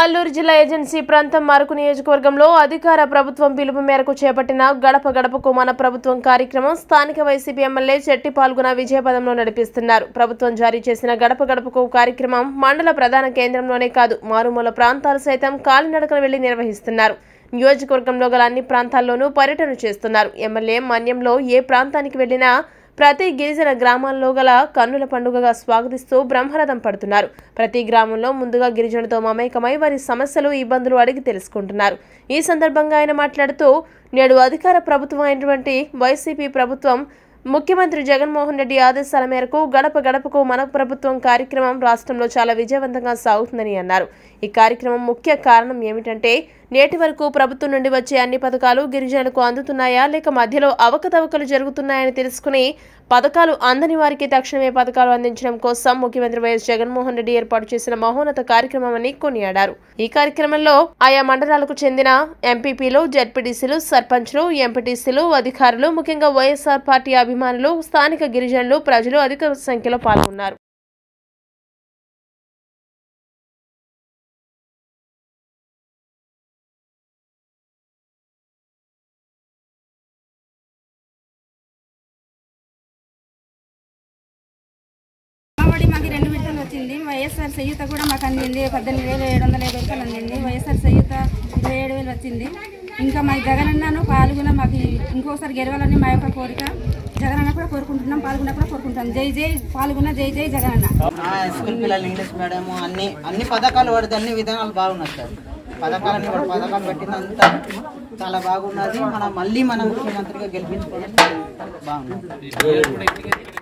అల్లూరు జిల్లా ఏజెన్సీ ప్రాంతం మరకు నియోజకవర్గంలో అధికార ప్రభుత్వం పిలుపు మేరకు చేపట్టిన గడప గడపకు మన ప్రభుత్వం కార్యక్రమం స్థానిక వైసీపీ ఎమ్మెల్యే చెట్టి పాల్గొన విజయపదంలో నడిపిస్తున్నారు. ప్రభుత్వం జారీ చేసిన గడప గడపకు కార్యక్రమం మండల ప్రధాన కేంద్రంలోనే కాదు మారుమూల ప్రాంతాలు సైతం కాలినడకన వెళ్లి నిర్వహిస్తున్నారు. నియోజకవర్గంలో గల అన్ని ప్రాంతాల్లోనూ పర్యటన చేస్తున్నారు. ఎమ్మెల్యే మన్యంలో ఏ ప్రాంతానికి వెళ్లినా ప్రతి గిరిజన గ్రామాల్లో గల కన్నుల పండుగగా స్వాగతిస్తూ బ్రహ్మరథం పడుతున్నారు. ప్రతి గ్రామంలో ముందుగా గిరిజనులతో మమేకమై వారి సమస్యలు ఇబ్బందులు అడిగి తెలుసుకుంటున్నారు. ఈ సందర్భంగా ఆయన మాట్లాడుతూ నేడు అధికార ప్రభుత్వం అయినటువంటి వైసీపీ ప్రభుత్వం ముఖ్యమంత్రి జగన్మోహన్ రెడ్డి ఆదేశాల మేరకు గడప గడపకు మన ప్రభుత్వం కార్యక్రమం రాష్ట్రంలో చాలా విజయవంతంగా సాగుతుందని అన్నారు. ఈ కార్యక్రమం ముఖ్య కారణం ఏమిటంటే నేటి వరకు ప్రభుత్వం నుండి వచ్చే అన్ని పథకాలు గిరిజనులకు అందుతున్నాయా లేక మధ్యలో అవకతవకలు జరుగుతున్నాయని తెలుసుకుని పథకాలు అందని వారికి తక్షణమే పథకాలు అందించడం కోసం ముఖ్యమంత్రి వైఎస్ జగన్మోహన్ రెడ్డి ఏర్పాటు చేసిన మహోన్నత కార్యక్రమమని కొనియాడారు. ఈ కార్యక్రమంలో ఆయా మండలాలకు చెందిన ఎంపీపీలు, జెడ్పీటీసీలు, సర్పంచ్లు, ఎంపీటీసీలు, అధికారులు, ముఖ్యంగా వైఎస్ఆర్ పార్టీ అభిమానులు, స్థానిక గిరిజనులు, ప్రజలు అధిక సంఖ్యలో పాల్గొన్నారు. మాకు 2 విడతలు వచ్చింది. వైఎస్ఆర్ సయ్యూత కూడా మాకు అందింది. 18,750 రూపాయలు అందింది. వైఎస్ఆర్ సయ్యూత 27,000 వచ్చింది. ఇంకా మా జగనన్నను పాల్గొన మాకు ఇంకోసారి గెలవాలని మా యొక్క కోరిక. జగనన్న కూడా కోరుకుంటున్నాం, పాల్గొన కూడా కోరుకుంటాం. జై జై పాల్గొన, జై జై జగనన్న. స్కూల్ పిల్లలు ఇంగ్లీష్ మీడియం అన్ని పథకాలు పడితే అన్ని విధానాలు బాగున్నాయి సార్. పథకాలు పెట్టినంత చాలా బాగున్నది. మనం ముఖ్యమంత్రిగా గెలిపించుకోవడం బాగున్నది.